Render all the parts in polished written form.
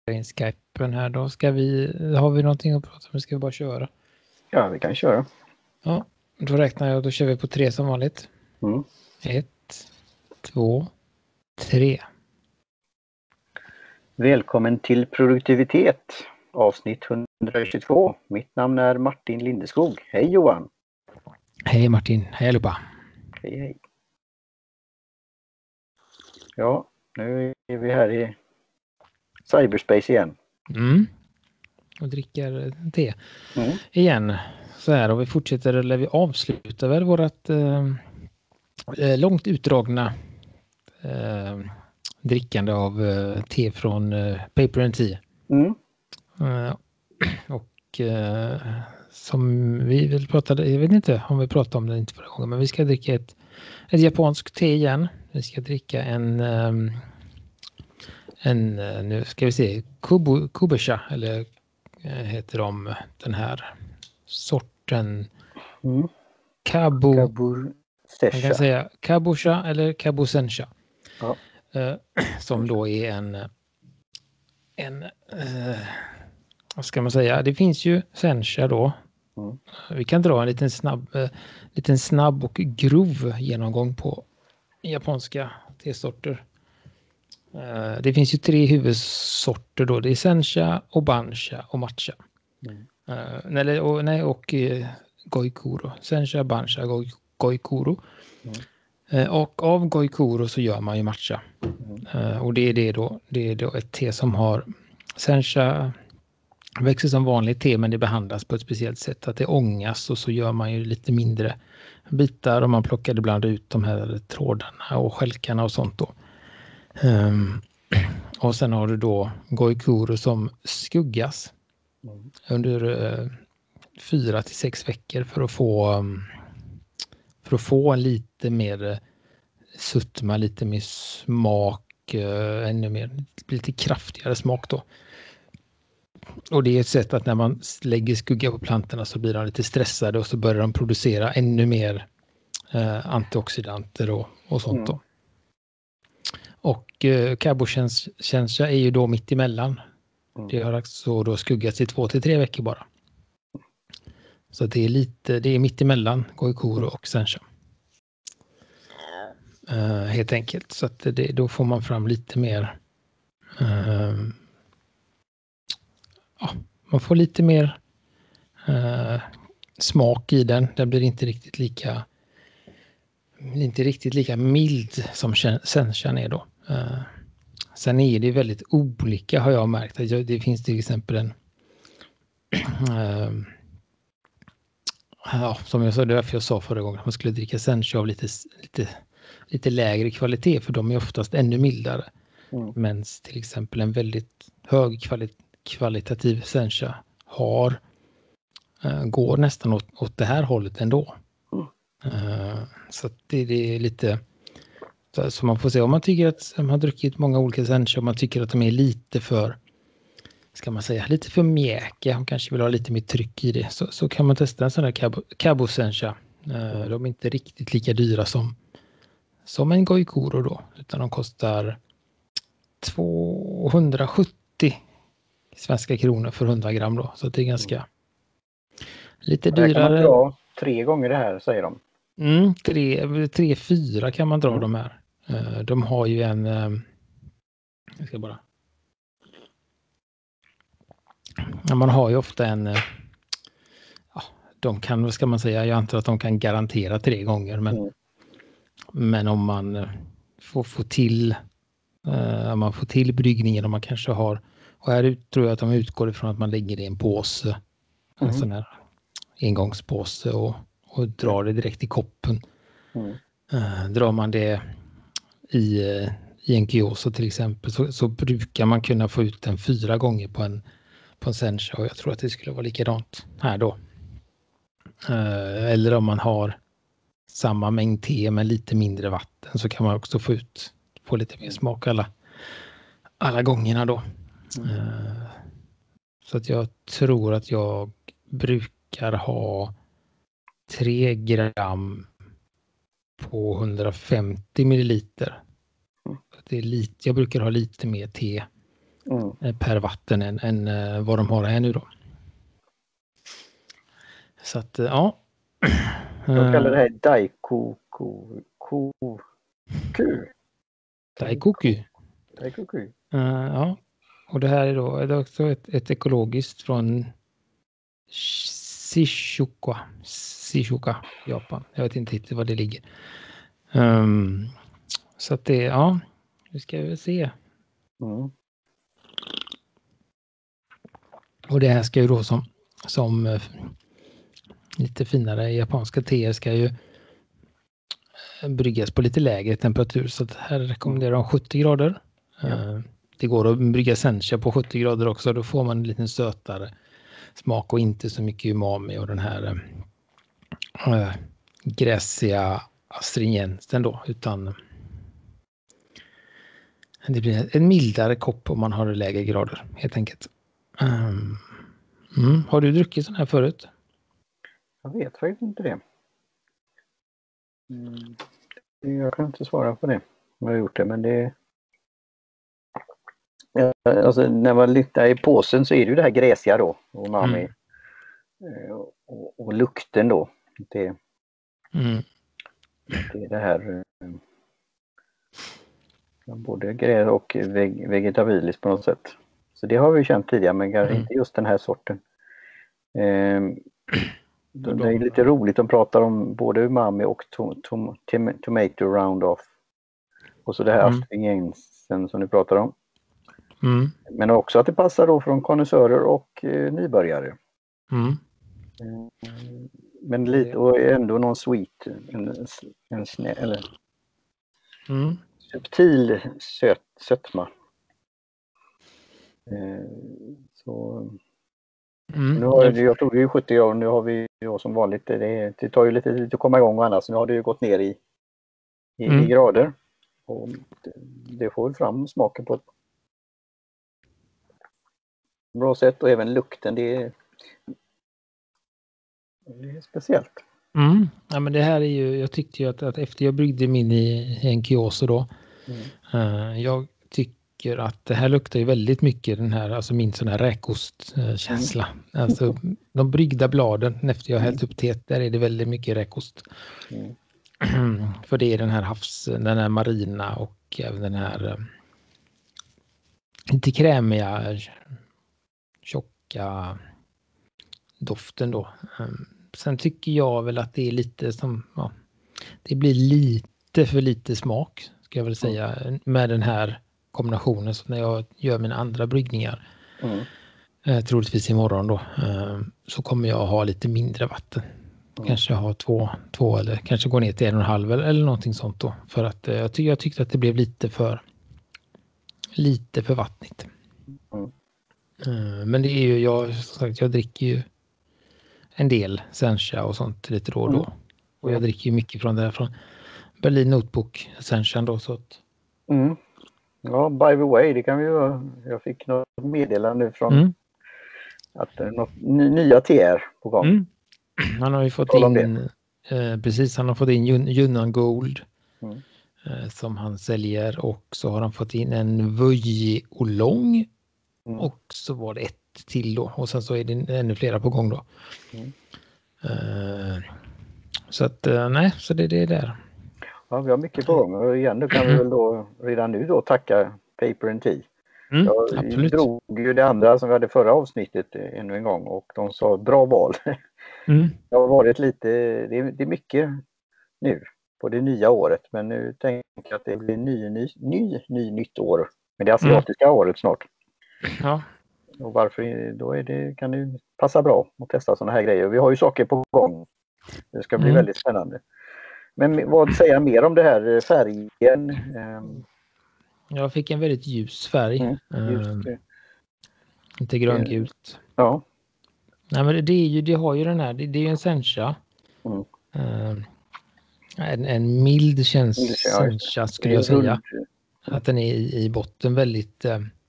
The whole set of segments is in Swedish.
in Skypen här då. Har vi någonting att prata om? Ska vi bara köra? Ja, vi kan köra. Ja, då räknar jag. Då kör vi på 3 som vanligt. 1, 2, 3. Välkommen till produktivitet, avsnitt 122. Mitt namn är Martin Lindeskog. Hej Johan! Hej Martin, hej allihopa! Hej hej! Ja, nu är vi här i cyberspace igen. Och dricker te igen. Så här, och vi fortsätter, eller vi avslutar väl vårat långt utdragna drickande av te från Paper and Tea. Och som vi väl pratade, jag vet inte om vi pratade om det inte förra gången, men vi ska dricka ett japanskt te igen. Vi ska dricka en nu ska vi se, Kubisha, eller heter de den här sorten man kan säga Kabusha eller Kabusensha. Ja. Som då är en vad ska man säga, det finns ju Sensha då. Vi kan dra en liten snabb och grov genomgång på japanska tesorter. Det finns ju 3 huvudsorter då. Det är Sensha, Obansha och Matcha. Och Goikuro. Sensha, Bansha, Goikuro. Och av Goikuro så gör man ju matcha. Och det är då ett te som har Sensha växer som vanligt te, men det behandlas på ett speciellt sätt. Att det ångas och så gör man ju lite mindre bitar och man plockar ibland ut de här trådarna och skälkarna och sånt då. Och sen har du då Goikuro som skuggas under 4 till 6 veckor för att få en lite mer sötma, lite mer smak, ännu mer, lite kraftigare smak då. Och det är ett sätt att när man lägger skugga på plantorna så blir de lite stressade och så börjar de producera ännu mer antioxidanter och sånt då. Och Kabusensha är ju då mitt emellan. Det har alltså då skuggats i 2 till 3 veckor bara. Så det är mitt emellan Goikuro och Sensha. Helt enkelt. Så att då får man fram lite mer man får lite mer smak i den. Den blir inte riktigt lika mild som Senshan är då. Sen är det väldigt olika, har jag märkt. Det finns till exempel som jag sa, det är därför jag sa förra gången att man skulle dricka Sensha av lite lägre kvalitet, för de är oftast ännu mildare. Men till exempel en väldigt hög kvalitativ Sensha går nästan åt det här hållet ändå. Så det är lite så man får se om man tycker att man har druckit många olika Sensha och man tycker att de är lite för, ska man säga, lite för mjäka och kanske vill ha lite mer tryck i det, så kan man testa en sån här Kabusensha. De är inte riktigt lika dyra som en Goikuro då, utan de kostar 270 svenska kronor för 100 gram då, så det är ganska lite dyrare. Kan man dra 3 gånger det här, säger de. 3-4 kan man dra de här. De har ju man har ju ofta de kan, vad ska man säga, jag antar att de kan garantera 3 gånger, men om man får till bryggningen, och man kanske har, och här tror jag att de utgår ifrån att man lägger det i en påse, en sån här engångspåse, och drar det direkt i koppen. Drar man det i en kiosk till exempel, så brukar man kunna få ut den 4 gånger på en Sensha, och jag tror att det skulle vara likadant här då. Eller om man har samma mängd te med lite mindre vatten, så kan man också få lite mer smak alla gångerna då. Så att jag tror att jag brukar ha 3 gram på 150 milliliter. Det är jag brukar ha lite mer te per vatten än vad de har här nu då. Så att ja. De kallar det här Daikoku. Daikoku. Ja. Och det här är då är det också ett ekologiskt från Shizuoka, Japan. Jag vet inte riktigt var det ligger. Så att det, ja, nu ska vi se. Och det här ska ju då som lite finare japanska teer ska ju bryggas på lite lägre temperatur. Så att här rekommenderar de 70 grader. Det går att brygga sencha på 70 grader också. Då får man en lite sötare smak och inte så mycket umami och den här gräsiga astringensen då, utan det blir en mildare kopp om man har lägre grader helt enkelt. Har du druckit sån här förut? Jag vet faktiskt inte det. Jag kan inte svara på det. Jag har gjort det, men det alltså när man lyfter i påsen så är det ju det här gräsiga då, umami och lukten då. Det är det här både gräs och vegetabiliskt på något sätt. Så det har vi känt tidigare, men inte just den här sorten. Det är lite roligt, de pratar om både umami och tomato round-off. Och så det här astringensen som du pratar om. Men också att det passar då från konnässörer och nybörjare. Men lite, och ändå någon sweet, eller subtil sötma. Så nu har jag tog ju 70 år, nu har vi ju som vanligt, det tar ju lite tid att komma igång och annars, nu har det ju gått ner i grader. Och det får väl fram smaken på ett bra sätt, och även lukten, det är speciellt. Ja, men det här är ju, jag tyckte ju att efter jag bryggde min i en kiosk då, jag tycker att det här luktar ju väldigt mycket den här, alltså min sån här räkostkänsla. Alltså de bryggda bladen efter jag hällt upp teet, där är det väldigt mycket räkost. För det är den här marina och även den här lite krämiga, tjocka doften då. Sen tycker jag väl att det är lite som, det blir lite för lite smak, ska jag väl säga, med den här kombinationen. Så när jag gör mina andra bryggningar, troligtvis imorgon då, så kommer jag ha lite mindre vatten. Kanske ha två eller kanske gå ner till 1,5 eller någonting sånt då. För att jag tyckte att det blev lite för vattnigt. Men det är ju, jag dricker ju en del sencha och sånt lite då och då. Och jag dricker ju mycket från det här från Berlin Notebook Sencha då, så att. Ja, by the way, det kan vi ju, jag fick något meddelande från att något nya TR på gång. Han har ju fått in precis, han har fått in Yunnan Gold som han säljer, och så har han fått in en Vuji Oolong och så var det ett till då, och sen så är det ännu flera på gång då. Så att så det är där. Ja, vi har mycket på gång, och igen då kan vi väl då redan nu då tacka Paper and Tea. Jag drog ju det andra som vi hade förra avsnittet ännu en gång, och de sa bra val. Det har varit lite, det är mycket nu på det nya året, men nu tänker jag att det blir nytt år med det asiatiska året snart. Ja. Och varför då kan det passa bra att testa sådana här grejer. Vi har ju saker på gång. Det ska bli väldigt spännande. Men vad säger jag mer om det här färgen? Jag fick en väldigt ljus färg. Inte gröngult. Ja. Nej, men det har ju den här, det är ju en sencha. En mild sencha skulle jag säga. Att den är i botten väldigt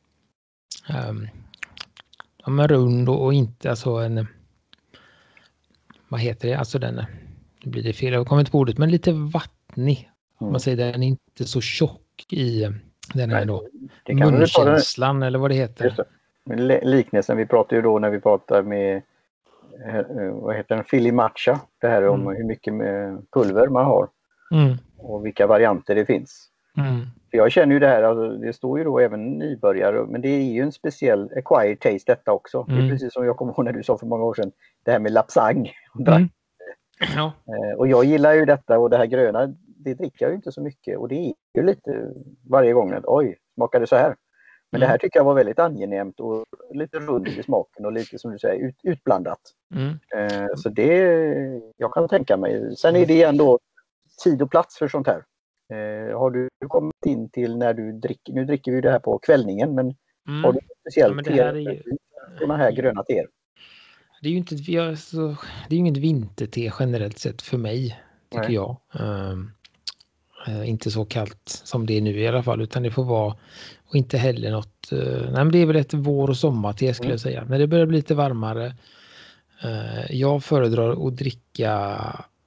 rund och inte alltså en, vad heter det, alltså den, nu blir det fel, jag kommer inte på ordet, men lite vattnig. Man säger den är inte så tjock i Den här då munkänslan eller vad det heter. Just det. Liknelsen vi pratar ju då när vi pratar med vad heter den? Philly matcha. Det här om hur mycket pulver man har. Och vilka varianter det finns. För jag känner ju det här, alltså, det står ju då även nybörjare, men det är ju en speciell acquired taste detta också. Det är precis som jag kommer ihåg när du sa för många år sedan, det här med lapsang. Ja. Och jag gillar ju detta, och det här gröna, det dricker jag ju inte så mycket, och det är ju lite varje gång att oj, smakar det så här? Men det här tycker jag var väldigt angenämt och lite rund i smaken och lite som du säger utblandat. Så det jag kan tänka mig. Sen är det igen då tid och plats för sånt här. Har du kommit in till när du dricker, nu dricker vi det här på kvällningen, men har du speciellt sådana här gröna teer? Det är ju inte det är inget vinterte generellt sett för mig, tycker jag. Inte så kallt som det är nu i alla fall, utan det får vara, och inte heller något, nej men det är väl ett vår- och sommarte skulle jag säga. När det börjar bli lite varmare, jag föredrar att dricka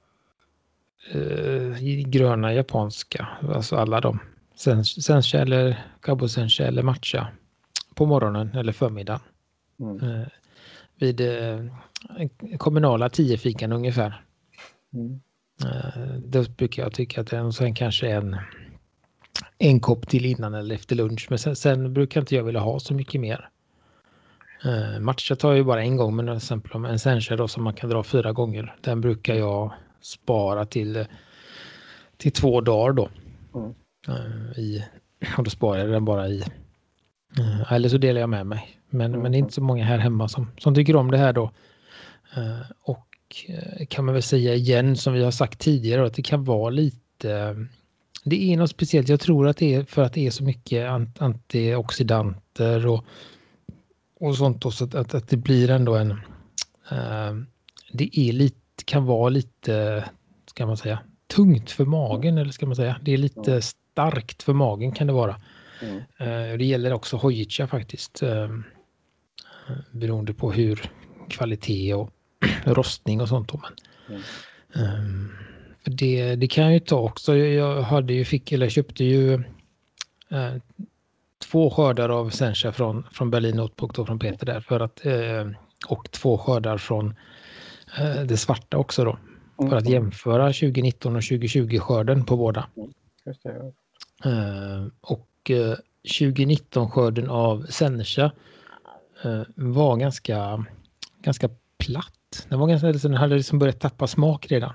gröna japanska, alltså alla de. Sencha eller Kabo Sencha eller matcha på morgonen eller förmiddagen. Vid kommunala 10-fikan ungefär. Då brukar jag tycka att den sen kanske en kopp till innan eller efter lunch. Men sen brukar inte jag vilja ha så mycket mer. Matcha tar ju bara en gång, men till exempel en sencha då som man kan dra 4 gånger. Den brukar jag spara till 2 dagar då. Och då sparar jag den bara i. Eller så delar jag med mig. Men det är inte så många här hemma som tycker om det här då. Och kan man väl säga igen, som vi har sagt tidigare, att det kan vara lite, det är något speciellt. Jag tror att det är för att det är så mycket antioxidanter och sånt då, så att det blir ändå det är lite, kan vara lite, ska man säga, tungt för magen, eller ska man säga, det är lite starkt för magen kan det vara. Det gäller också hojicha faktiskt, beroende på hur kvalitet och rostning och sånt då, men för det kan jag ju ta också. Jag köpte ju 2 skördar av sencha från Berlin Notebook då, från Peter där, för att och 2 skördar från det svarta också då, för att jämföra 2019 och 2020 skörden på båda. Just det. Och 2019 skörden av sencha var ganska platt. Den var den hade liksom börjat tappa smak redan.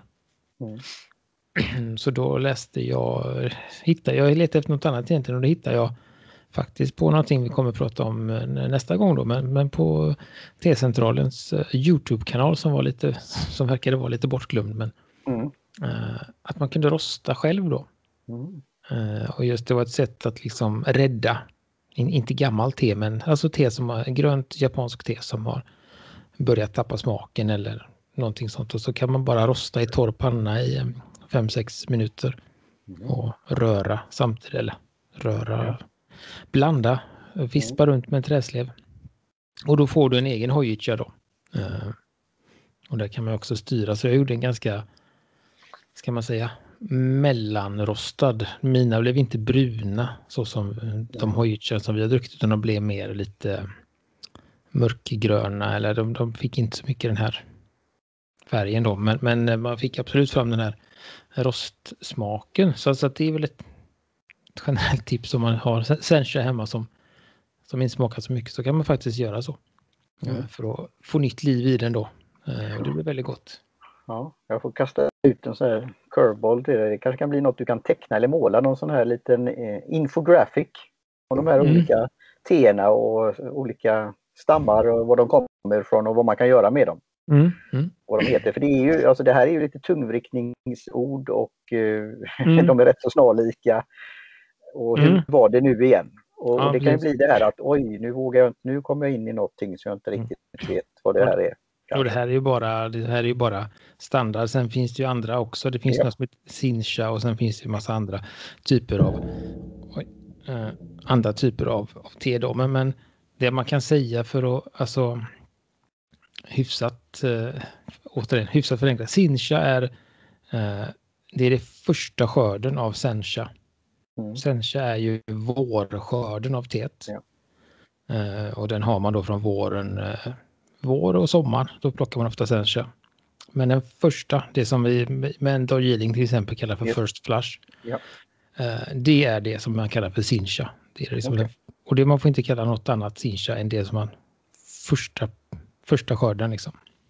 Så då jag letade efter något annat egentligen, och då hittade jag faktiskt på någonting vi kommer att prata om nästa gång då, men på T-centralens YouTube-kanal som verkade vara lite bortglömd, men att man kunde rosta själv då. Och just det var ett sätt att liksom rädda, inte gammalt te, men alltså te som har grönt japansk te som har börjat tappa smaken eller någonting sånt, och så kan man bara rosta i torr panna i 5-6 minuter och röra samtidigt, eller blanda, vispa runt med en träslev, och då får du en egen hojicha då. Och där kan man också styra, så jag gjorde en ganska, ska man säga, mellanrostad. Mina blev inte bruna så som de hojicha som vi har druckit, utan de blev mer lite mörkgröna, eller de fick inte så mycket den här färgen då, men man fick absolut fram den här rostsmaken, så att det är väl ett generellt tips om man har sencha hemma som inte smakar så mycket, så kan man faktiskt göra så för att få nytt liv i den då. Det blir väldigt gott. Ja, jag får kasta ut en sån här curveball till det. Det kanske kan bli något du kan teckna eller måla, någon sån här liten infographic om de här olika teerna och olika stammar och var de kommer ifrån och vad man kan göra med dem. Vad de heter. För det är ju, alltså det här är ju lite tungvrickningsord och de är rätt så snarlika. Och hur var det nu igen? Och det kan ju bli det här att oj, nu kommer jag in i någonting som jag inte riktigt vet vad det här är. Och det här är ju bara standard. Sen finns det ju andra också. Det finns något som heter Sincha, och sen finns det ju massa andra typer av te då. Men det man kan säga för att alltså hyfsat förenklat. Sincha är det första skörden av sencha. Sencha är ju vårskörden av teet. Ja. Och den har man då från vår och sommar. Då plockar man ofta sencha. Men den första, det som vi med en Darjeeling till exempel kallar för first flush. Ja. Det är det som man kallar för sincha. Det är det som och det man får inte kalla något annat sincha än det som man första skörden liksom.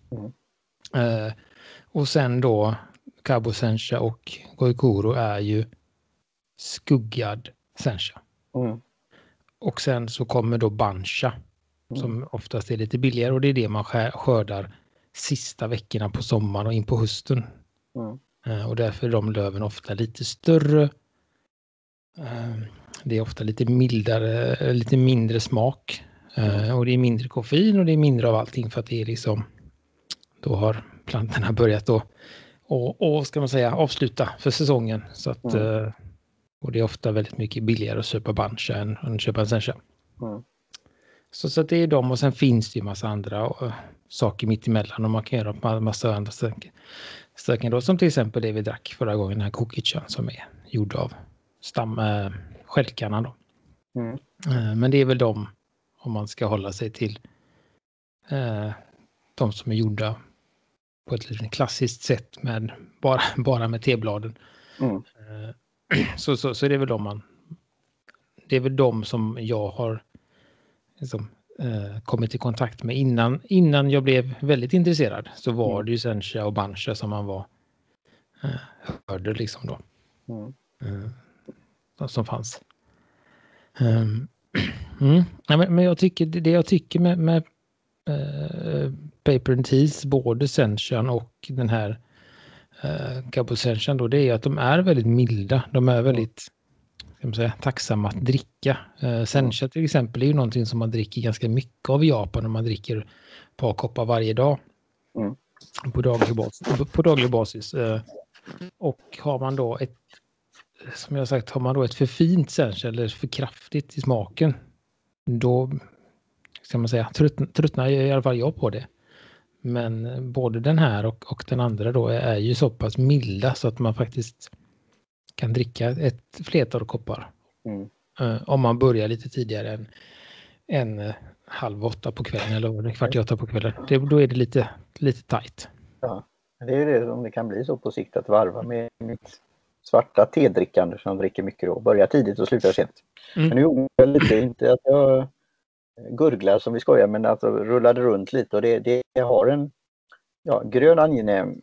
Och sen då Cabo sencha och Goikuro är ju skuggad sencha. Och sen så kommer då bancha som oftast är lite billigare och det är det man skördar sista veckorna på sommaren och in på hösten. Och därför är de löven ofta lite större. Det är ofta lite mildare, lite mindre smak. Och det är mindre koffein och det är mindre av allting för att det är liksom då har plantorna börjat då och ska man säga avsluta för säsongen så att och det är ofta väldigt mycket billigare att köpa bancha än att köpa en sencha. Så att det är dem och sen finns det ju massa andra saker mitt emellan och man kan göra massa andra stöken då som till exempel det vi drack förra gången, den här kokichan som är gjord av skällkannan då. Men det är väl de om man ska hålla sig till de som är gjorda på ett lite klassiskt sätt med bara med tebladen. Så är det väl det är väl de som jag har liksom, kommit i kontakt med innan jag blev väldigt intresserad så var det ju sencha och bancha som man var hörde liksom då. Som fanns. Men jag tycker det jag tycker med Paper and Teas, både senchan och den här Cabo senchan då, det är att de är väldigt milda. De är väldigt ska man säga, tacksamma att dricka. Sencha till exempel är ju någonting som man dricker ganska mycket av i Japan och man dricker ett par koppar varje dag på daglig basis. Och har man då som jag sagt, har man då ett för fint sencha eller för kraftigt i smaken, då ska man säga tröttnar i alla fall jag på det. Men både den här och den andra då är ju så pass milda så att man faktiskt kan dricka ett flertal koppar. Om man börjar lite tidigare än 7:30 på kvällen eller 7:15 på kvällen. Då är det lite tajt. Ja, det är det som det kan bli så på sikt att varva med mitt svarta tedrickande som dricker mycket då. Börjar tidigt och slutar sent. Men nu gjorde jag lite, inte att jag gurglar som vi skojar, men alltså rullade runt lite och det har en grön angenäm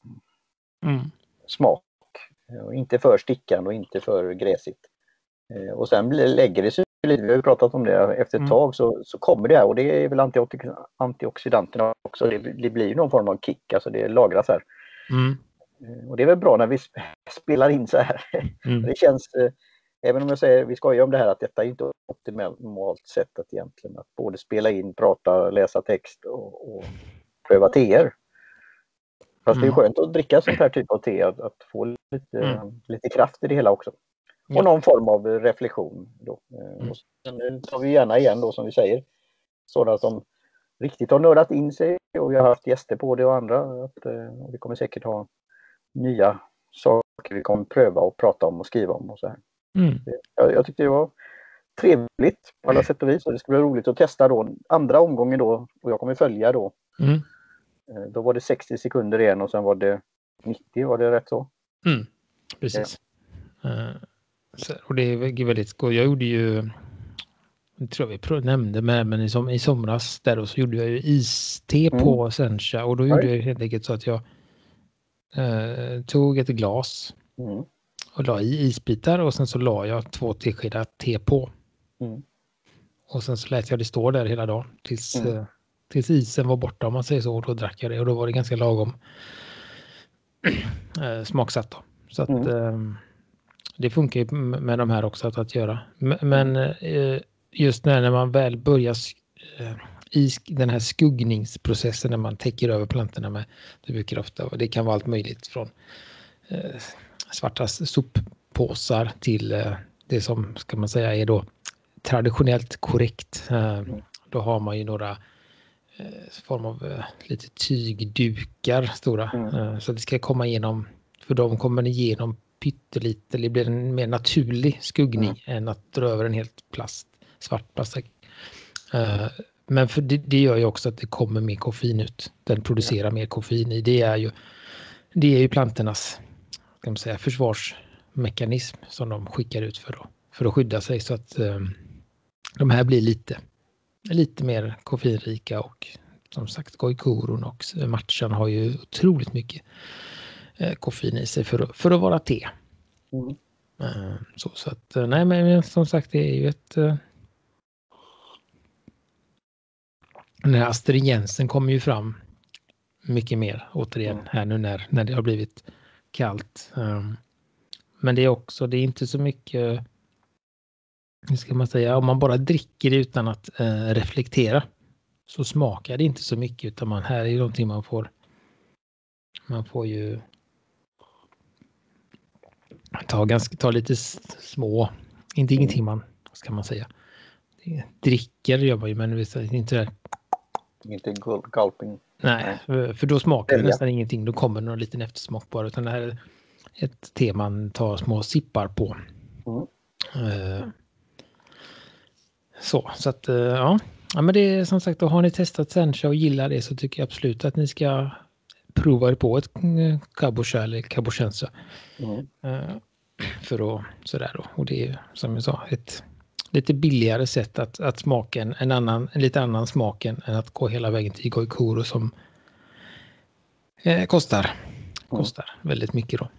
smak. Och inte för stickande och inte för gräsigt. Och sen lägger det sig lite, vi har ju pratat om det, efter ett tag så kommer det här och det är väl antioxidanterna också. Det blir någon form av kick, alltså det lagras här. Och det är väl bra när vi spelar in så här. Det känns, även om jag säger, vi skojar om det här, att detta är inte ett optimalt sätt att egentligen att både spela in, prata, läsa text och pröva teer. Fast det är skönt att dricka sån här typ av te, att få lite kraft i det hela också. Och någon form av reflektion då. Och sen tar vi gärna igen då, som vi säger, sådana som riktigt har nördat in sig, och vi har haft gäster på det och andra, och vi kommer säkert ha nya saker vi kommer pröva och prata om och skriva om och så här. Jag tyckte det var trevligt på alla sätt och vis, och det ska bli roligt att testa då andra omgången då, och jag kommer följa då. Då var det 60 sekunder igen och sen var det 90, var det rätt så? Precis. Och det är väldigt skoj. Jag gjorde ju, jag tror vi nämnde med, men i somras där då, så gjorde jag ju iste på sencha, och då gjorde jag helt enkelt så att jag tog ett glas och la i isbitar, och sen så la jag 2 teskedar te på. Och sen så lät jag det stå där hela dagen tills isen var borta, om man säger så, och då drack jag det, och då var det ganska lagom smaksatt då. Så att det funkar ju med de här också att göra. Men just när man väl börjar i den här skuggningsprocessen, när man täcker över plantorna med, det brukar ofta, och det kan vara allt möjligt från svarta soppåsar till det som, ska man säga, är då traditionellt korrekt. Då har man ju några form av lite tygdukar stora, så det ska komma igenom, för de kommer igenom pyttelite, det blir en mer naturlig skuggning än att dra över en helt svart plast. Men för det gör ju också att det kommer mer koffein ut. Den producerar mer koffein i. Det är ju plantornas, kan man säga, försvarsmekanism som de skickar ut för att skydda sig, så att de här blir lite mer koffeinrika. Och som sagt, goikoron och matchan har ju otroligt mycket koffein i sig för att vara te. Så att nej, men som sagt, det är ju den här astringensen kommer ju fram mycket mer återigen här nu när det har blivit kallt. Men det är inte så mycket, hur ska man säga, om man bara dricker det utan att reflektera så smakar det inte så mycket, utan här är någonting man får ju ta lite små, inte ingenting man, ska man säga, dricker gör man ju, men inte det. Inte gulping. Nej, för då smakar det nästan ingenting. Då kommer någon liten eftersmak bara. Utan det här är ett te man tar små sippar på. Så att ja. Ja, men det är som sagt, då har ni testat Sencha och gillar det, så tycker jag absolut att ni ska prova er på ett Cabocha eller Cabochensa. För att sådär då. Och det är som jag sa ett lite billigare sätt att smaka en lite annan smak än att gå hela vägen till goikoro som kostar väldigt mycket då.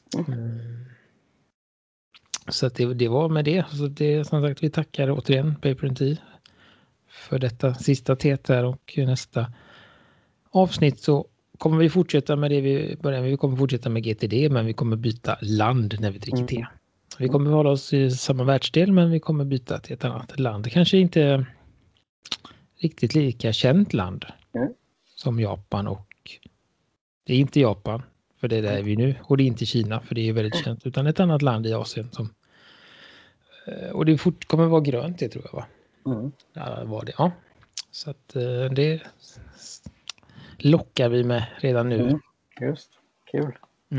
Så att det var med det. Så det, som sagt, vi tackar återigen Paper & Tea för detta sista teet här, och nästa avsnitt så kommer vi fortsätta med det vi började med. Vi kommer fortsätta med GTD, men vi kommer byta land när vi dricker te. Vi kommer hålla oss i samma världsdel, men vi kommer byta till ett annat land. Kanske inte riktigt lika känt land som Japan, och det är inte Japan, för det är där vi nu, och det är inte Kina, för det är väldigt känt, utan ett annat land i Asien som, och det kommer vara grönt, det tror jag, va? Ja, var det. Ja. Så att det lockar vi med redan nu. Just, kul.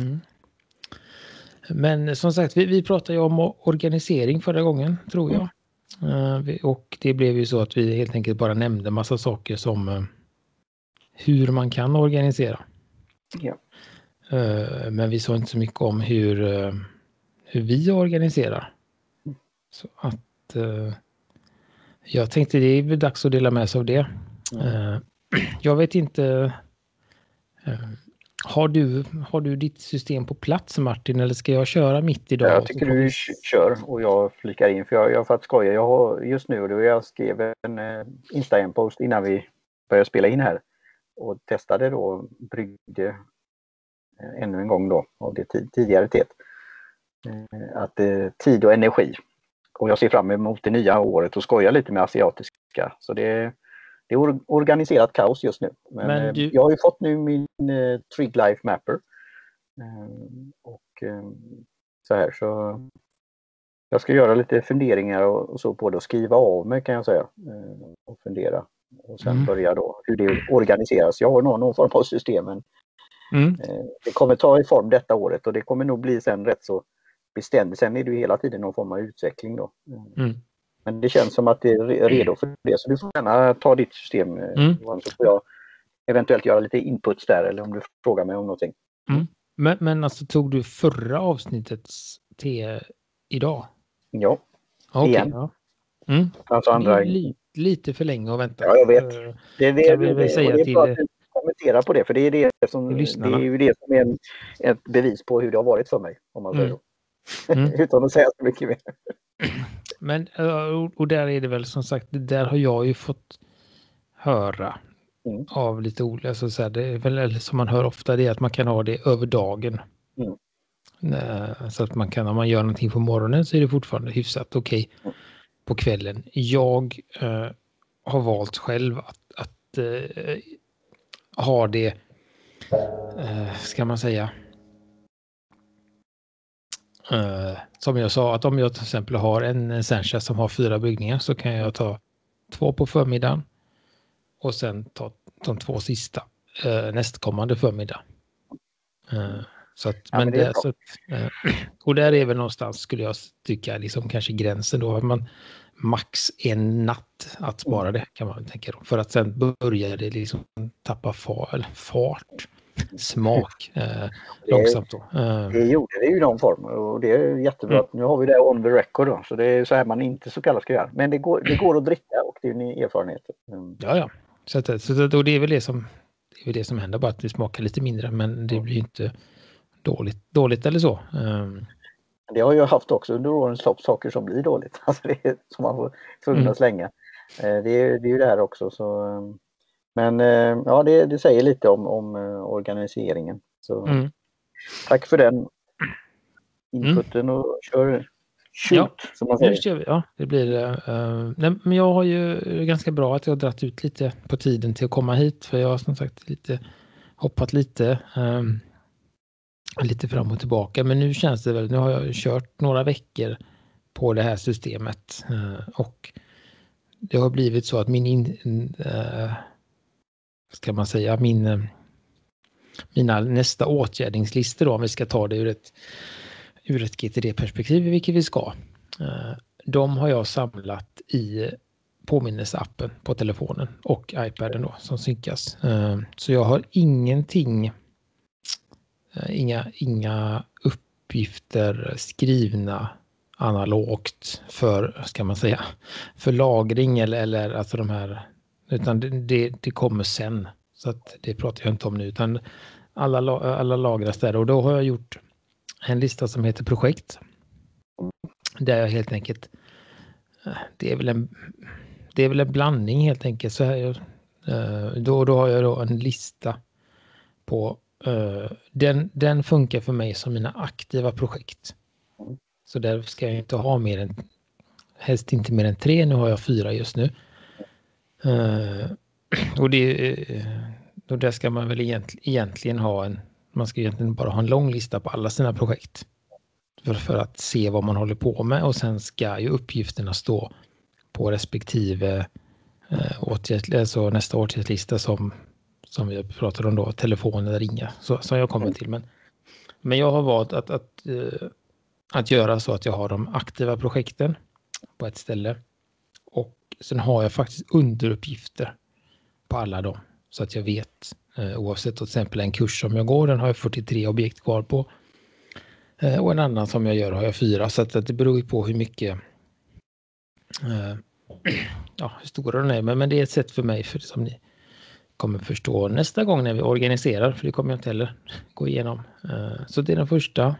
Men som sagt, vi pratade ju om organisering förra gången, tror jag. Och det blev ju så att vi helt enkelt bara nämnde massa saker som hur man kan organisera. Ja. Men vi sa inte så mycket om hur vi organiserar. Så att jag tänkte det är dags att dela med sig av det. Jag vet inte, har du ditt system på plats, Martin, eller ska jag köra mitt idag? Jag tycker du kör och jag flikar in, för jag för att skoja, jag har just nu, då jag skrev en Instagram-post innan vi började spela in här och testade då, bryggde ännu en gång då av det tidigare teet. Att tid och energi. Och jag ser fram emot det nya året och skojar lite med asiatiska. Så det är organiserat kaos just nu. Men jag har ju fått nu min Trig Life Mapper. Och så här, så jag ska göra lite funderingar och så på det och skriva av mig, kan jag säga. Och fundera. Och sen börja då hur det organiseras. Jag har någon form av system. Men det kommer ta i form detta året, och det kommer nog bli sen rätt så bestämt. Sen är det ju hela tiden någon form av utveckling då. Men det känns som att det är redo för det. Så du får gärna ta ditt system. Så får jag eventuellt göra lite inputs där, eller om du frågar mig om någonting. Men alltså, tog du förra avsnittets te idag? Ja. Okay, igen. Ja. Alltså andra... lite för länge att vänta. Ja, jag vet. Det är säga till bra att du kommenterar på det, för det är det som är ett bevis på hur det har varit för mig, om man säger så. Utan att säga så mycket mer. Men och där är det väl som sagt, där har jag ju fått höra av lite olika, så det är väl som man hör ofta, det är att man kan ha det över dagen. Så att man kan, om man gör någonting på morgonen så är det fortfarande hyfsat okej på kvällen. Jag har valt själv att ha det, ska man säga, som jag sa, att om jag till exempel har en Sencha som har 4 bryggningar, så kan jag ta 2 på förmiddagen och sen ta de 2 sista nästkommande förmiddag. Så att, men det, så att, och där är väl någonstans skulle jag tycka liksom kanske gränsen då att man max en natt att spara det kan man tänka då. För att sen börjar det liksom tappa fart, smak långsamt då. Det gjorde det ju i någon form och det är jättebra att nu har vi det on the record då. Så det är så här man inte så kallat ska göra. Men det går att dricka och det är en erfarenhet. Ja. Så då det är väl det som händer, bara att det smakar lite mindre men det blir inte dåligt eller så. Det har jag haft också under årens lopp, saker som blir dåligt. Alltså det är som man får tvungen att slänga. Det är ju det här också. Så, men ja, det säger lite om organiseringen. Så, tack för den inputen och shoot, som man säger. Ja, det blir men jag har ju ganska bra att jag har dratt ut lite på tiden till att komma hit. För jag har som sagt hoppat lite fram och tillbaka. Men nu känns det väl, nu har jag kört några veckor på det här systemet. Och det har blivit så att mina nästa åtgärdingslistor då, om vi ska ta det ur ett GTD-perspektiv, vilket vi ska. De har jag samlat i påminnelseappen på telefonen och iPaden då som synkas. Så jag har inga uppgifter skrivna analogt för lagring eller alltså de här, utan det kommer sen. Så att det pratar jag inte om nu, utan alla lagras där. Och då har jag gjort en lista som heter projekt. Där jag helt enkelt, det är väl en blandning helt enkelt. Så här, då har jag då en lista på, den funkar för mig som mina aktiva projekt. Så där ska jag inte ha helst inte mer än 3, nu har jag 4 just nu. Och då där ska man väl egentligen man ska egentligen bara ha en lång lista på alla sina projekt. För att se vad man håller på med, och sen ska ju uppgifterna stå på respektive alltså nästa åtgärdslista som vi pratade om då, telefon eller ringa, som jag kommer till. Men jag har valt att göra så att jag har de aktiva projekten på ett ställe, och sen har jag faktiskt underuppgifter på alla dem, så att jag vet, oavsett till exempel en kurs som jag går, den har jag 43 objekt kvar på, och en annan som jag gör har jag 4, så att det beror ju på hur mycket hur stora de är, men det är ett sätt för mig, för som ni kommer förstå nästa gång när vi organiserar, för det kommer jag inte heller gå igenom. Så det är den första.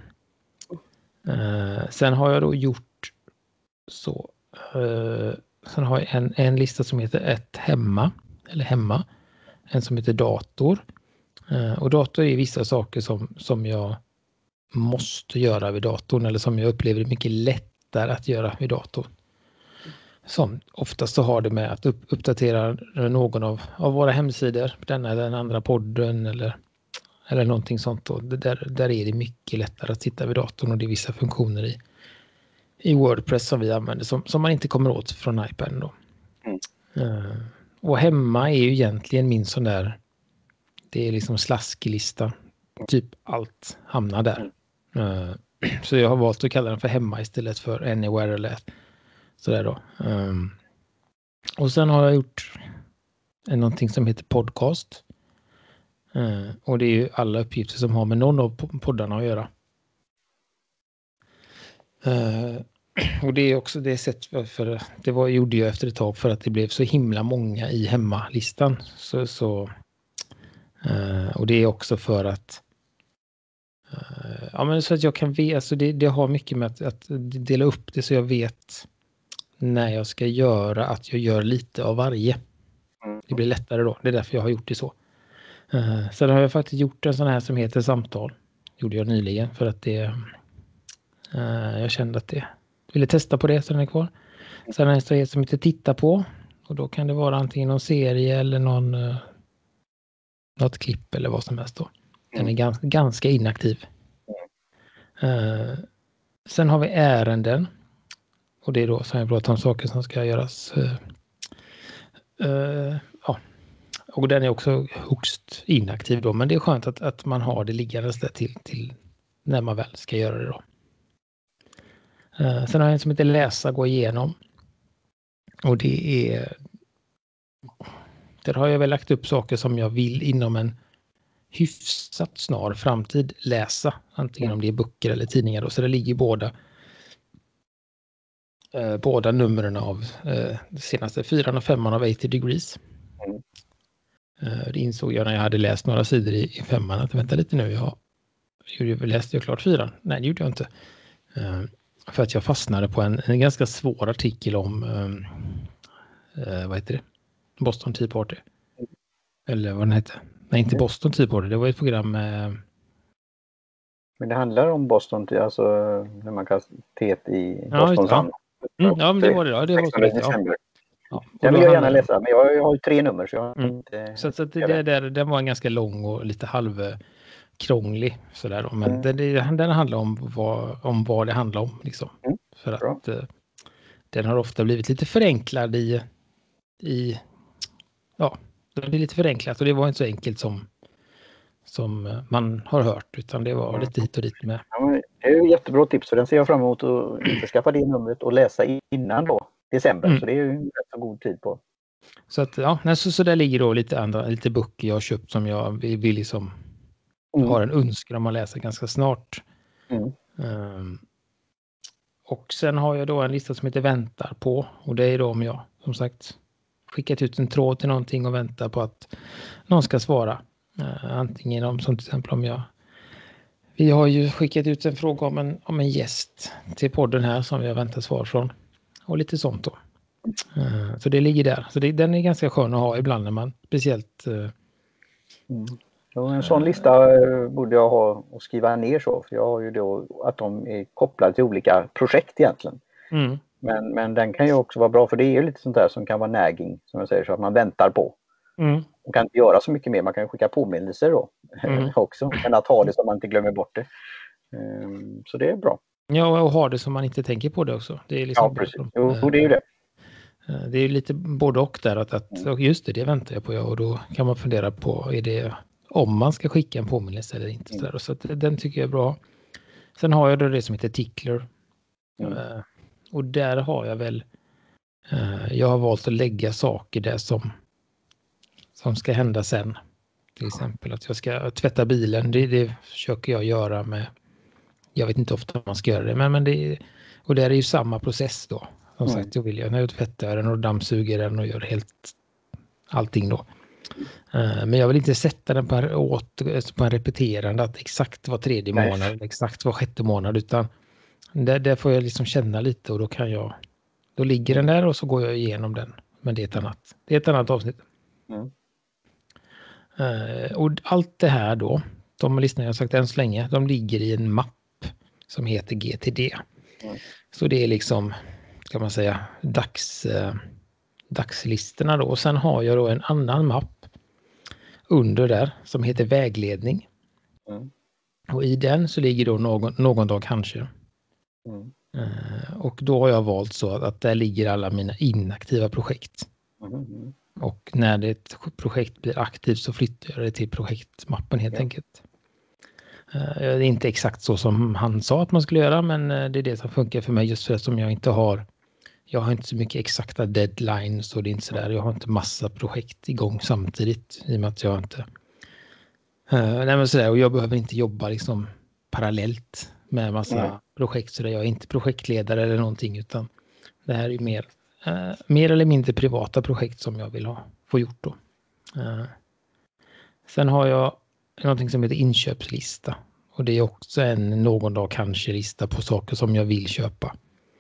Sen har jag då gjort så. Sen har jag en lista som heter ett hemma. En som heter dator. Och dator är vissa saker som jag måste göra vid datorn, eller som jag upplever mycket lättare att göra vid datorn. Som oftast så har det med att uppdatera någon av våra hemsidor, den eller den andra podden eller någonting sånt då. Där är det mycket lättare att sitta vid datorn, och det är vissa funktioner i WordPress som vi använder som man inte kommer åt från iPaden då. Och hemma är ju egentligen min sån där, det är liksom slasklista, typ allt hamnar där. Så jag har valt att kalla den för hemma istället för anywhere eller sådär då. Och sen har jag gjort någonting som heter podcast. Och det är ju alla uppgifter som har med någon av poddarna att göra. Och det är också det sätt för gjorde jag efter ett tag för att det blev så himla många i hemmalistan. Och det är också för att men så att jag kan veta, alltså det har mycket med att dela upp det så jag vet när jag ska göra, att jag gör lite av varje. Det blir lättare då. Det är därför jag har gjort det så. Sen har jag faktiskt gjort en sån här som heter samtal. Gjorde jag nyligen för att jag kände att jag ville testa på det, så den är kvar. Sen har jag en som heter titta på. Och då kan det vara antingen någon serie eller något klipp eller vad som helst då. Den är ganska inaktiv. Sen har vi ärenden. Och det är då som jag pratar om saker som ska göras. Och den är också högst inaktiv då. Men det är skönt att man har det liggandes där till när man väl ska göra det då. Sen har jag en som heter läsa, gå igenom. Och där har jag väl lagt upp saker som jag vill inom en hyfsat snar framtid läsa. Antingen om det är böcker eller tidningar då. Så det ligger båda numren av det senaste 4 och 5 av 80 degrees. Det insåg jag när jag hade läst några sidor i 5 att vänta lite nu, jag läste ju klart 4. Nej, det gjorde jag inte. För att jag fastnade på en ganska svår artikel om vad heter det? Boston Tea Party. Eller vad den hette. Nej, inte Boston Tea Party. Det var ett program med... Men det handlar om Boston Tea, alltså när man kan teet i Boston Sun. Ja, men det var det då. Det var så lite, ja. Den vill jag gärna läsa, men jag har ju 3 nummer. Så jag inte... Så den var en ganska lång och lite halvkrånglig. Sådär då. Men den handlar om vad det handlar om. Liksom. För att den har ofta blivit lite förenklad det blir lite förenklat och det var inte så enkelt som man har hört, utan det var lite hit och dit med. Ja, det är ju jättebra tips, för den ser jag fram emot att införskaffa det numret och läsa innan då, december. Så det är ju en rätt så god tid på. Så att så där ligger då lite böcker jag har köpt som jag vill liksom har en önskan om att läsa ganska snart. Och sen har jag då en lista som heter väntar på, och det är då om jag som sagt skickat ut en tråd till någonting och väntar på att någon ska svara. Antingen som till exempel vi har ju skickat ut en fråga om en gäst till podden här som jag väntar svar från. Och lite sånt då. Så det ligger där. Så den är ganska skön att ha ibland när man speciellt... En sån lista borde jag ha och skriva ner så. För jag har ju då att de är kopplade till olika projekt egentligen. Men den kan ju också vara bra, för det är ju lite sånt där som kan vara nagging, som jag säger, så att man väntar på. Man kan inte göra så mycket mer, man kan skicka påminnelser då också, men att ha det så man inte glömmer bort det. Så det är bra. Ja, och ha det så man inte tänker på det också. Det är liksom ja, precis. Jo, det är ju det. Det är lite både och där, att just det väntar jag på, och då kan man fundera på, är det om man ska skicka en påminnelse eller inte. Så att den tycker jag är bra. Sen har jag då det som heter Tickler. Och där har jag väl jag har valt att lägga saker där som ska hända sen. Till exempel att jag ska tvätta bilen. Det försöker jag göra med, jag vet inte ofta man ska göra det, men och det är ju samma process då. Som sagt, jag vill när jag tvättar den och dammsuger den och gör helt allting då. Men jag vill inte sätta den på en repeterande att exakt var 3:e månad eller exakt var 6:e månad, utan där får jag liksom känna lite, och då ligger den där och så går jag igenom den. Men det är ett annat avsnitt. Och allt det här då, de listorna jag har sagt än så länge, de ligger i en mapp som heter GTD. Så det är liksom, kan man säga, dagslistorna då. Och sen har jag då en annan mapp under där som heter vägledning. Och i den så ligger då någon dag kanske. Och då har jag valt så att där ligger alla mina inaktiva projekt. Och när ett projekt blir aktivt så flyttar jag det till projektmappen helt enkelt. Det är inte exakt så som han sa att man skulle göra, men det är det som funkar för mig, just för att som jag har inte så mycket exakta deadlines, och det är inte så där, jag har inte massa projekt igång samtidigt i och med att jag inte och jag behöver inte jobba liksom parallellt med massa projekt, så där jag är inte projektledare eller någonting, utan det här är mer eller mindre privata projekt som jag vill få gjort då. Sen har jag någonting som heter inköpslista, och det är också en någon dag kanske lista på saker som jag vill köpa.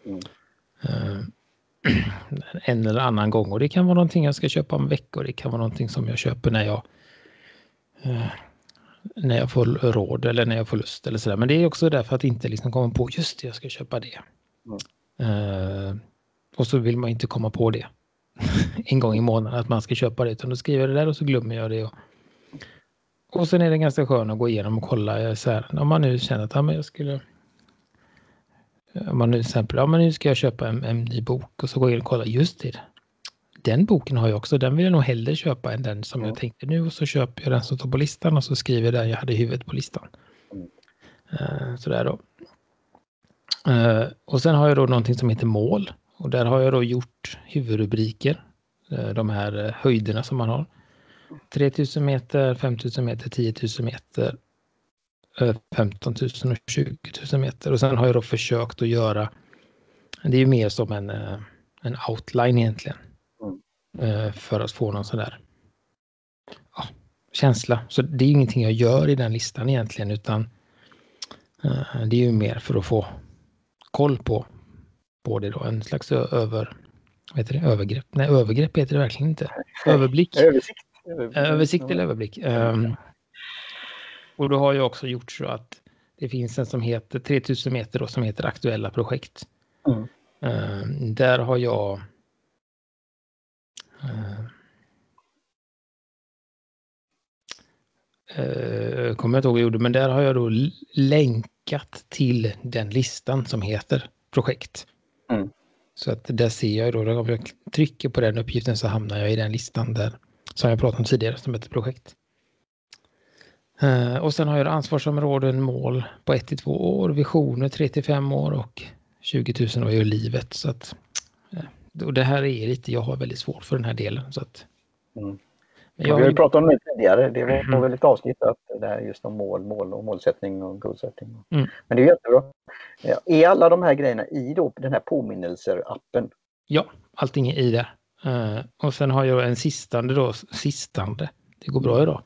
En eller annan gång, och det kan vara någonting jag ska köpa om veckor, det kan vara någonting som jag köper när jag får råd eller när jag får lust eller sådär. Men det är också därför att inte liksom komma på just det, jag ska köpa det. Och så vill man inte komma på det en gång i månaden att man ska köpa det, utan då skriver jag det där och så glömmer jag det. Och sen är det ganska skönt att gå igenom och kolla så här, om man nu känner att om man nu till exempel, nu ska jag köpa en ny bok, och så går jag in och kollar, just det. Den boken har jag också, den vill jag nog hellre köpa än den som jag tänkte nu, och så köper jag den som står på listan och så skriver jag den jag hade i huvudet på listan. Sådär då. Och sen har jag då någonting som heter mål. Och där har jag då gjort huvudrubriker. De här höjderna som man har. 3000 meter, 5000 meter, 10 000 meter, 15 000 och 20 000 meter. Och sen har jag då försökt att göra, det är ju mer som en outline egentligen. För att få någon sån där känsla. Så det är ingenting jag gör i den listan egentligen, utan det är ju mer för att få koll på det då. En slags övergrepp. Nej, övergrepp heter det verkligen inte. Överblick. Översikt eller överblick. Och då har jag också gjort så att det finns en som heter 3000 meter då, som heter aktuella projekt. Där har jag kommer jag inte ihåg vad jag gjorde, men där har jag då länkat till den listan som heter projekt. Så att där ser jag då, om jag trycker på den uppgiften så hamnar jag i den listan där som jag pratade om tidigare som heter projekt. Och sen har jag ansvarsområden, mål på 1-2 år, visioner 3-5 år och 20 000 år i livet. Så att, och det här är lite, jag har väldigt svårt för den här delen. Så att, vi har ju pratat om det tidigare, det var väldigt avsnittat det här just om mål och målsättning och goalsetting. Men det är jättebra. Är alla de här grejerna i då den här påminnelser-appen? Ja, allting är i det. Och sen har jag en sistande, det går bra idag.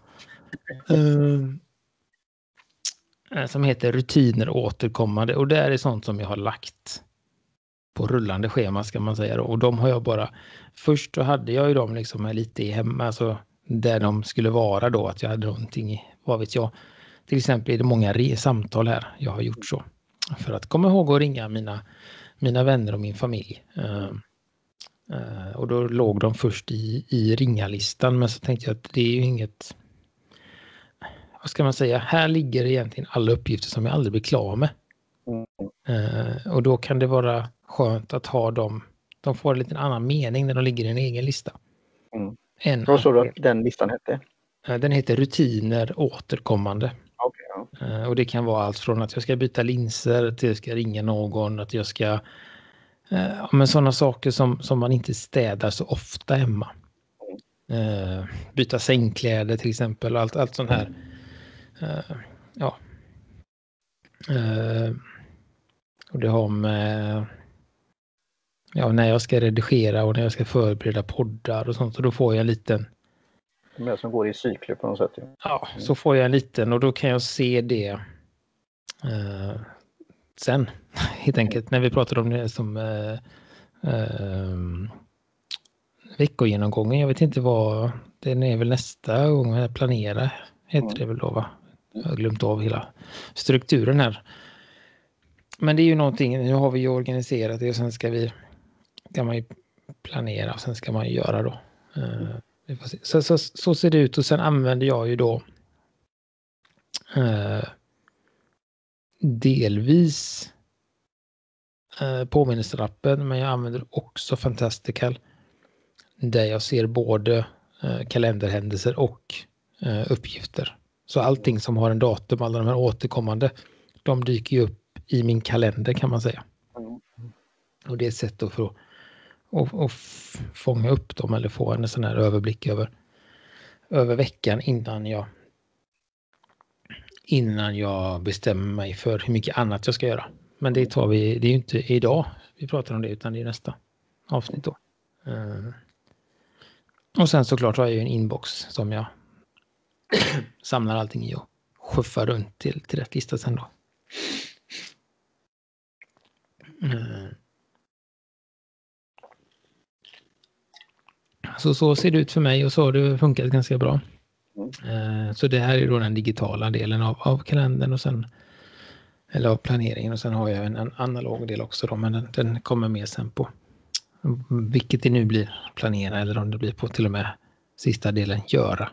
Som heter rutiner återkommande, och det är sånt som jag har lagt på rullande schema ska man säga då. Och de har jag bara, först så hade jag ju dem liksom lite i hemma, alltså där de skulle vara då, att jag hade någonting i, vad vet jag, till exempel är det många samtal här jag har gjort så för att komma ihåg att ringa mina vänner och min familj. Och då låg de först i ringalistan, men så tänkte jag att det är ju inget, vad ska man säga, här ligger egentligen alla uppgifter som jag aldrig blir klar med. Och då kan det vara skönt att ha dem, de får en liten annan mening när de ligger i en egen lista. Vad sa du att den listan hette? Den heter rutiner återkommande. Okay. Och det kan vara allt från att jag ska byta linser till att jag ska ringa någon, att jag ska men sådana saker som man inte städar så ofta hemma. Byta sängkläder till exempel och allt sånt här. Och det har med när jag ska redigera och när jag ska förbereda poddar och sånt, och då får jag en liten, de är som går i cykler på något sätt. Ja, så får jag en liten, och då kan jag se det sen helt enkelt när vi pratar om det som veckogenomgången. Jag vet inte vad, den är väl nästa gång jag planerar, heter det väl då, va? Jag har glömt av hela strukturen här. Men det är ju någonting, nu har vi ju organiserat det och sen kan man ju planera och sen ska man ju göra då. Så ser det ut, och sen använder jag ju då delvis påminnelserappen, men jag använder också Fantastical där jag ser både kalenderhändelser och uppgifter. Så allting som har en datum, alla de här återkommande, de dyker ju upp i min kalender kan man säga. Och det är ett sätt då för att fånga upp dem eller få en sån här överblick över veckan innan jag bestämmer mig för hur mycket annat jag ska göra. Men det är ju inte idag vi pratar om det, utan det är nästa avsnitt då. Och sen såklart har jag ju en inbox som jag samlar allting i och skyffar runt till rätt lista sen då. Så ser det ut för mig, och så har det funkat ganska bra. Så det här är då den digitala delen av kalendern och sen, eller av planeringen, och sen har jag en analog del också då, men den kommer med sen på vilket det nu blir, planera, eller om det blir på till och med sista delen göra.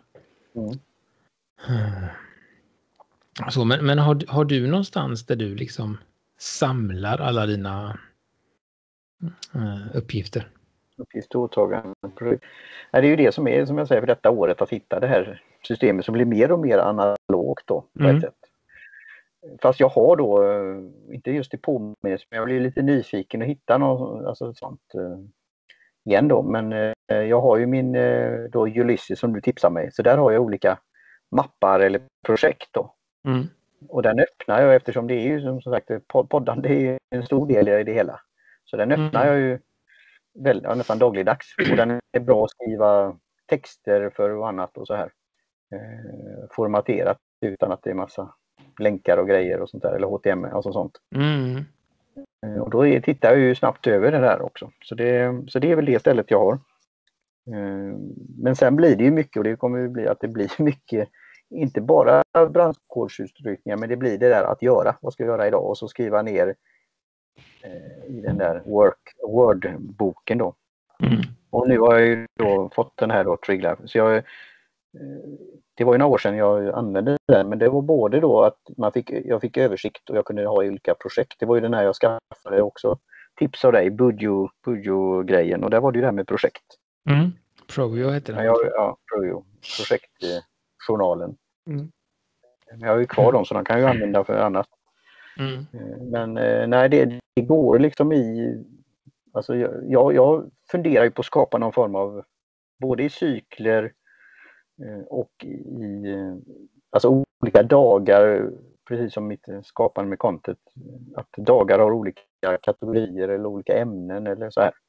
Så, men har du någonstans där du liksom samlar alla dina uppgifter? Uppgift och åtaganden. Det är ju det som är, som jag säger, för detta året, att hitta det här systemet som blir mer och mer analogt då, på ett sätt. fast jag har då, inte just i påminnelse, men jag blir lite nyfiken att hitta något alltså sånt igen då. Men jag har ju min då Ulysses som du tipsar mig. Så där har jag olika mappar eller projekt då. Mm. Och den öppnar jag eftersom det är ju som sagt poddande är en stor del i det hela. Så den öppnar jag ju nästan dagligdags. Och den är bra att skriva texter för och annat och så här. Formaterat utan att det är massa länkar och grejer och sånt där. Eller HTML och sånt. Mm. Och då tittar jag ju snabbt över det där också. Så det är väl det stället jag har. Men sen blir det ju mycket, och det kommer ju bli att det blir mycket, inte bara brandkårsutryckningar, men det blir det där att göra. Vad ska jag göra idag? Och så skriva ner i den där Word-boken då. Mm. Och nu har jag ju då fått den här då, Triglav. Så det var ju några år sedan jag använde den, men det var både då att jag fick översikt och jag kunde ha olika projekt. Det var ju den här jag skaffade också. Tips av dig, Bujo-grejen, och där var det ju det här med projekt. Mm. Projo heter den. Ja, Projo. Projektjournalen. Jag har ju kvar dem så de kan jag använda för annat. Men nej, det går liksom i... Alltså jag funderar ju på att skapa någon form av, både i cykler och i alltså olika dagar, precis som mitt skapande med content, att dagar har olika kategorier eller olika ämnen eller så här.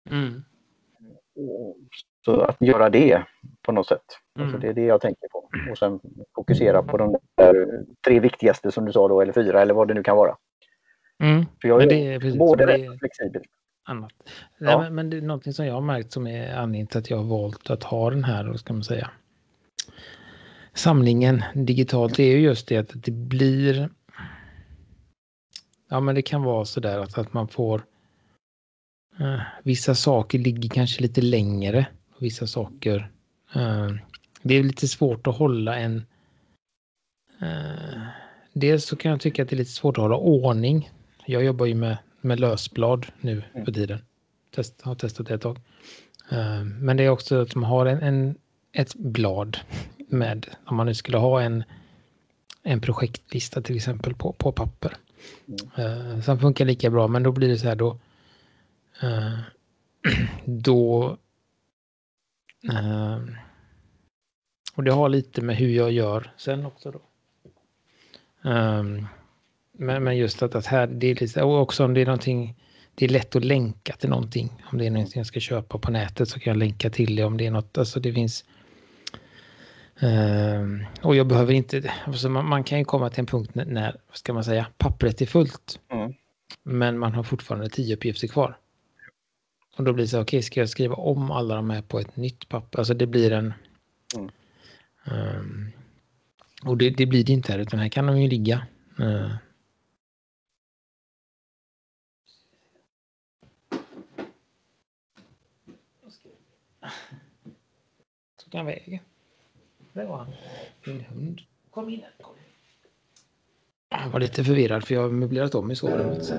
Så att göra det på något sätt. Alltså det är det jag tänker på. Och sen fokusera på de där 3 viktigaste som du sa då, eller 4 eller vad det nu kan vara. För jag är både rätt och flexibel. Annat. Ja. Nej, men det är någonting som jag har märkt som är anledningen till att jag har valt att ha den här, ska man säga, samlingen digitalt. Det är ju just det att det blir, ja men det kan vara så där att man får vissa saker ligger kanske lite längre, vissa saker det är lite svårt att hålla en dels så kan jag tycka att det är lite svårt att hålla ordning. Jag jobbar ju med lösblad nu för tiden. Har testat det ett tag. Men det är också att man har ett blad med, om man nu skulle ha en projektlista till exempel på papper. Som funkar lika bra, men då blir det så här då och det har lite med hur jag gör sen också då. Men just att här det är lite, och också om det är någonting, det är lätt att länka till någonting. Om det är någonting jag ska köpa på nätet så kan jag länka till det. Om det är något, alltså det finns och jag behöver inte, alltså man kan ju komma till en punkt när, vad ska man säga, pappret är fullt. Men man har fortfarande 10 uppgifter kvar. Och då blir det så, okej, ska jag skriva om alla de här på ett nytt papper? Alltså det blir en och det blir det inte här, utan här kan de ju ligga. Så kan vägen. Det var min hund. Kom in. Jag var lite förvirrad för jag har möblerat om i sovrummet.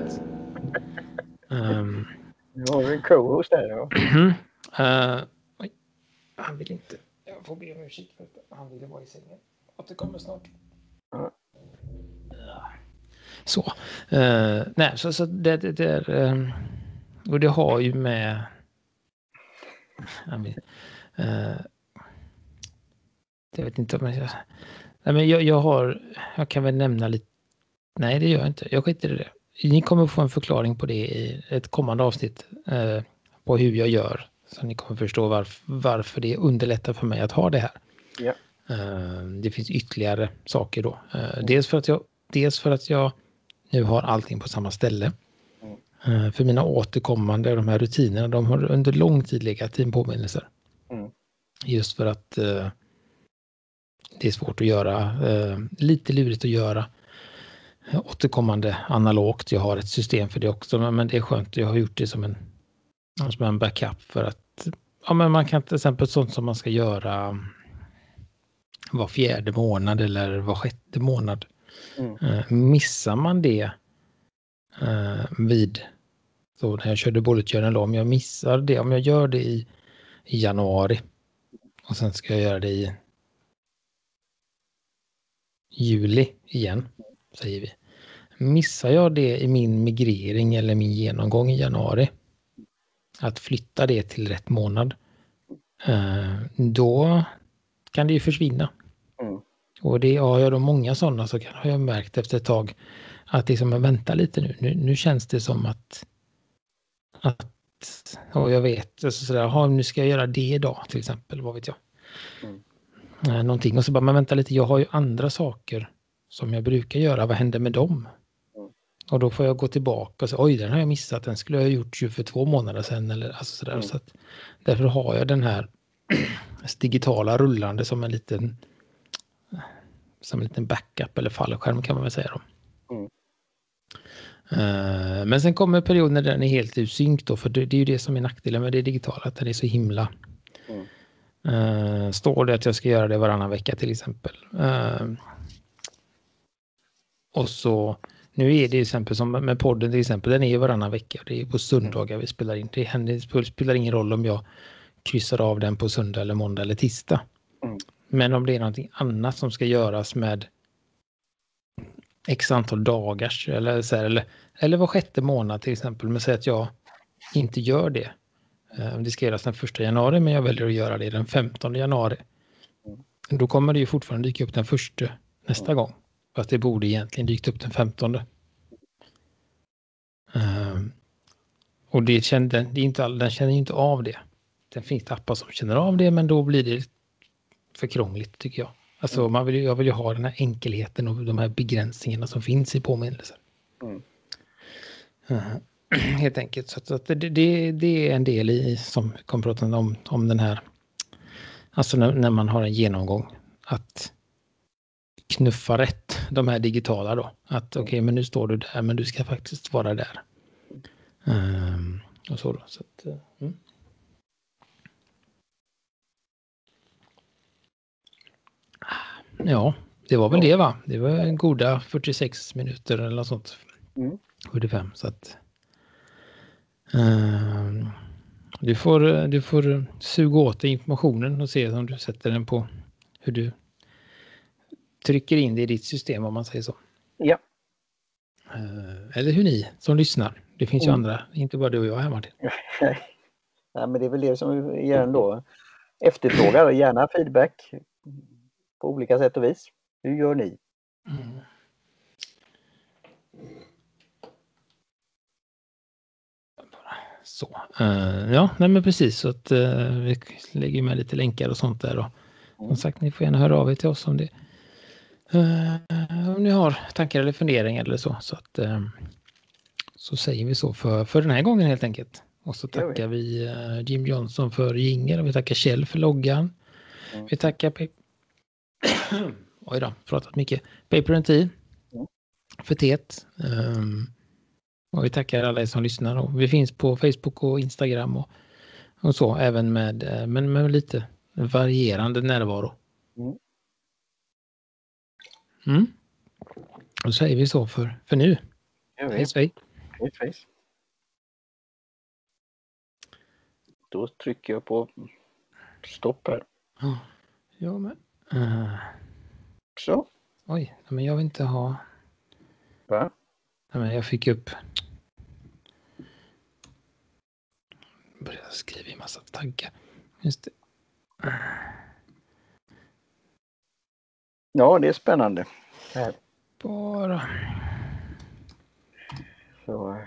Nu har vi en co-host där. Ja. Oj. Han vill inte. Jag får be om ursäkt för att han ville vara i sängen. Återkommer snart. Så. Nej, så det är och det har ju med jag vet inte om jag... Nej, men jag kan väl nämna lite... Nej, det gör jag inte. Jag skiter i det. Ni kommer få en förklaring på det i ett kommande avsnitt på hur jag gör. Så ni kommer förstå varför det underlättar för mig att ha det här. Ja. Det finns ytterligare saker då. Dels för att jag nu har allting på samma ställe. För mina återkommande, de här rutinerna, de har under lång tid legat i påminnelser. Just för att det är svårt att göra, lite lurigt att göra återkommande analogt. Jag har ett system för det också, men det är skönt. Jag har gjort det som en backup för att, ja, men man kan till exempel sånt som man ska göra var 4:e månad eller var 6:e månad. Missar man det vid så när jag körde bullet journal, om jag missar det, om jag gör det i januari och sen ska jag göra det i juli igen, säger vi. Missar jag det i min migrering eller min genomgång i januari, att flytta det till rätt månad, då kan det ju försvinna. Och det har jag då många sådana, så har jag märkt efter ett tag att liksom, jag väntar lite nu känns det som att och jag vet, alltså sådär, nu ska jag göra det idag till exempel, vad vet jag. Någonting, och så bara, man väntar lite, jag har ju andra saker som jag brukar göra, vad händer med dem? Och då får jag gå tillbaka och säga, oj, den har jag missat, den skulle jag ha gjort för 2 månader sedan, eller alltså sådär. Så att, därför har jag den här digitala rullande som en liten backup eller fallskärm, kan man väl säga då. Men sen kommer perioden när den är helt ur synk då, för det är ju det som är nackdelen med det digitala, att den är så himla står det att jag ska göra det varannan vecka till exempel, och så nu är det till exempel som med podden till exempel, den är ju varannan vecka, det är på söndagar vi spelar in, det spelar ingen roll om jag kryssar av den på söndag eller måndag eller tisdag, men om det är någonting annat som ska göras med x antal dagars eller så här, eller var 6:e månad till exempel, men säg att jag inte gör det. Det ska göras den 1 januari, men jag väljer att göra det den 15 januari. Då kommer det ju fortfarande dyka upp den 1 nästa gång. Fast det borde egentligen dykt upp den 15. Och den känner inte av det. Den finns tappar som känner av det, men då blir det för krångligt tycker jag. Alltså jag vill ju ha den här enkelheten och de här begränsningarna som finns i påminnelsen. Helt enkelt. Så att det är en del i, som kommer prata om den här, alltså när man har en genomgång, att knuffa rätt de här digitala då. Att okej, men nu står du där, men du ska faktiskt vara där. Och så då. Så att, Ja, det var väl det va? Det var en goda 46 minuter eller något sånt. 45, så att du får suga åt informationen och se om du sätter den på hur du trycker in det i ditt system, om man säger så. Ja. Eller hur ni som lyssnar. Det finns ju andra, inte bara du och jag här, Martin. Nej, men det är väl det som vi gör ändå. Efterfrågar gärna feedback på olika sätt och vis. Hur gör ni? Så. Ja, nej men precis. Så att vi lägger med lite länkar och sånt där. Och som sagt, ni får gärna höra av er till oss om det. Om ni har tankar eller funderingar eller så. Så att så säger vi så för den här gången helt enkelt. Och så tackar vi Jim Johnson för jingle. Vi tackar Kjell för loggan. Vi tackar pratat mycket. Paper and Tea för teet. Och vi tackar alla som lyssnar. Och vi finns på Facebook och Instagram och så. Även med lite varierande närvaro. Då säger vi så för nu. Hej. Då trycker jag på stopp här. Ja, men. Så. Oj, men jag vill inte ha. Va? Nej, men jag fick upp. Började skriva i massa taggar. Just det. Ja, det är spännande. Här. Bara. Så.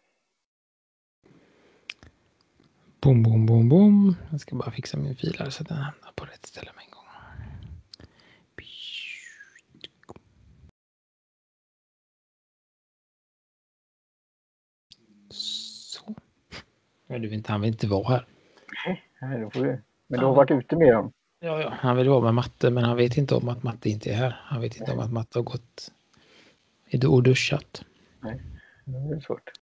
Boom. Jag ska bara fixa min fil här så att den hamnar på rätt ställe med en gång. Så. Han vill inte vara här. Nej, då får du. Men du har varit ute med dem. Ja, han vill vara med Matte, men han vet inte om att Matte inte är här. Han vet inte om att Matte har gått och duschat. Nej, det är svårt.